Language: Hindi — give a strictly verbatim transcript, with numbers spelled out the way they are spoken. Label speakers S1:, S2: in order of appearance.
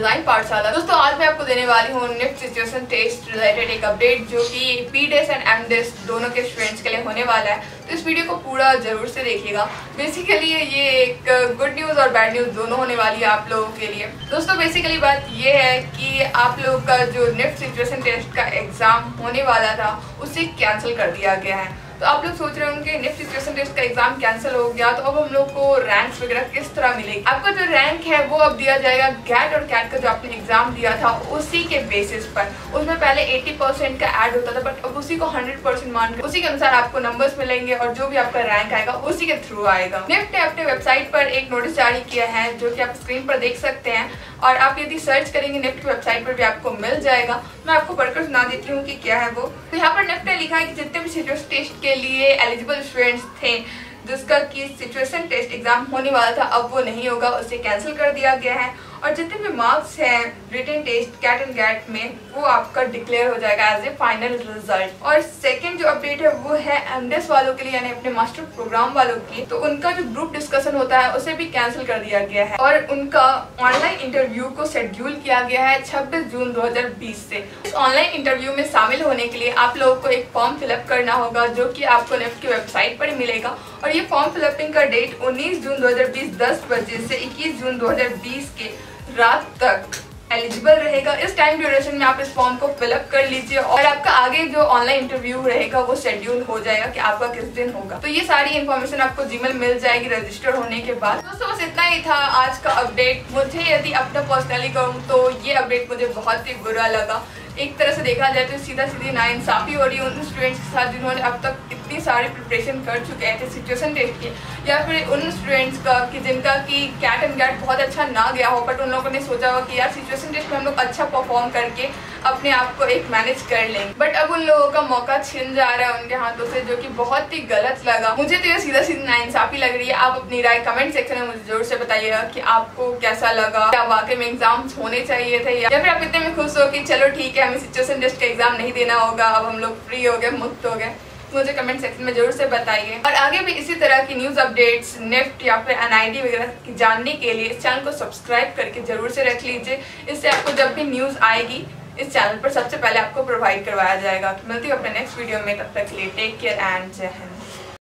S1: डिजाइन पाठशाला। दोस्तों आज मैं आपको देने वाली हूँ निफ्ट सिचुएशन टेस्ट रिलेटेड एक अपडेट जो कि पीडेस एंड एमडेस दोनों के स्टूडेंट्स के लिए होने वाला है। तो इस वीडियो को पूरा जरूर से देखिएगा। बेसिकली ये एक गुड न्यूज और बैड न्यूज दोनों होने वाली है आप लोगों के लिए। दोस्तों बेसिकली बात ये है कि आप लोगों का जो निफ्ट सिचुएशन टेस्ट का एग्जाम होने वाला था उसे कैंसिल कर दिया गया है। तो आप लोग सोच रहे होंगे निफ्ट सिचुएशन टेस्ट का एग्जाम कैंसिल हो गया तो अब हम लोग को रैंक्स वगैरह किस तरह मिलेगी। आपका जो रैंक है वो अब दिया जाएगा गैट और कैट का जो आपने एग्जाम दिया था उसी के बेसिस पर। उसमें पहले अस्सी परसेंट का ऐड होता था बट अब उसी को सौ परसेंट मान उसी के अनुसार आपको नंबर्स मिलेंगे और जो भी आपका रैंक आएगा उसी के थ्रू आएगा। निफ्ट ने अपने वेबसाइट पर एक नोटिस जारी किया है जो कि आप स्क्रीन पर देख सकते हैं और आप यदि सर्च करेंगे निफ्ट की वेबसाइट पर भी आपको मिल जाएगा। मैं आपको पढ़कर सुना देती हूँ कि क्या है वो। तो यहाँ पर निफ्ट ने लिखा है कि जितने भी सिचुएशन टेस्ट के लिए एलिजिबल स्टूडेंट्स थे जिसका कि सिचुएशन टेस्ट एग्जाम होने वाला था अब वो नहीं होगा, उसे कैंसिल कर दिया गया है। और जितने भी मार्क्स हैं written test CAT and GAT में वो आपका डिक्लेयर हो जाएगा एज ए फाइनल रिजल्ट। और सेकंड जो अपडेट है वो है एमडेस वालों के लिए यानी अपने मास्टर प्रोग्राम वालों की। तो उनका जो ग्रुप डिस्कशन होता है उसे भी कैंसिल कर दिया गया है और उनका ऑनलाइन इंटरव्यू को शेड्यूल किया गया है छब्बीस जून दो हजार बीस से। इस ऑनलाइन इंटरव्यू में शामिल होने के लिए आप लोगों को एक फॉर्म फिलअप करना होगा जो कि आपको निफ्ट की वेबसाइट पर मिलेगा और ये फॉर्म फिलअपिंग का डेट उन्नीस जून दो हजार बीस दस बजे से इक्कीस जून दो हजार बीस के रात तक एलिजिबल रहेगा। इस टाइम ड्यूरेशन में आप इस फॉर्म को फिलअप कर लीजिए और आपका आगे जो ऑनलाइन इंटरव्यू रहेगा वो शेड्यूल हो जाएगा कि आपका किस दिन होगा। तो ये सारी इन्फॉर्मेशन आपको जीमेल मिल जाएगी रजिस्टर होने के बाद। दोस्तों बस इतना ही था आज का अपडेट। मुझे यदि अपना पर्सनली कहूँ तो ये अपडेट मुझे बहुत ही बुरा लगा। एक तरह से देखा जाए तो सीधा सीधी नाइंसाफी हो रही है उन स्टूडेंट्स के साथ जिन्होंने अब तक इतनी सारी प्रिपरेशन कर चुके थे सिचुएशन टेस्ट की, या फिर उन स्टूडेंट्स का कि जिनका कि कैट एंड गैट बहुत अच्छा ना गया हो बट उन लोगों ने सोचा हो कि यार सिचुएशन टेस्ट में हम लोग अच्छा परफॉर्म करके अपने आप को एक मैनेज कर लेंगे। बट अब उन लोगों का मौका छिन जा रहा है उनके हाथों से, जो कि बहुत ही गलत लगा। मुझे तो ये सीधा सीधी नाइंसाफी लग रही है। आप अपनी राय कमेंट सेक्शन में मुझे जरूर से बताइएगा कि आपको कैसा लगा, क्या वाकई में एग्जाम्स होने चाहिए थे या फिर आप इतने में खुश हो कि चलो ठीक है हमें सिचुएशन टेस्ट का एग्जाम नहीं देना होगा, अब हम लोग फ्री हो गए, मुक्त हो गए। मुझे कमेंट सेक्शन में जरूर से बताइए। और आगे भी इसी तरह की न्यूज अपडेट्स निफ्ट या फिर एनआईडी वगैरह जानने के लिए इस चैनल को सब्सक्राइब करके जरूर से रख लीजिए। इससे आपको जब भी न्यूज आएगी इस चैनल पर सबसे पहले आपको प्रोवाइड करवाया जाएगा। मिलती हूँ अपने नेक्स्ट वीडियो में, तब तक के लिए टेक केयर एंड जय हिंद।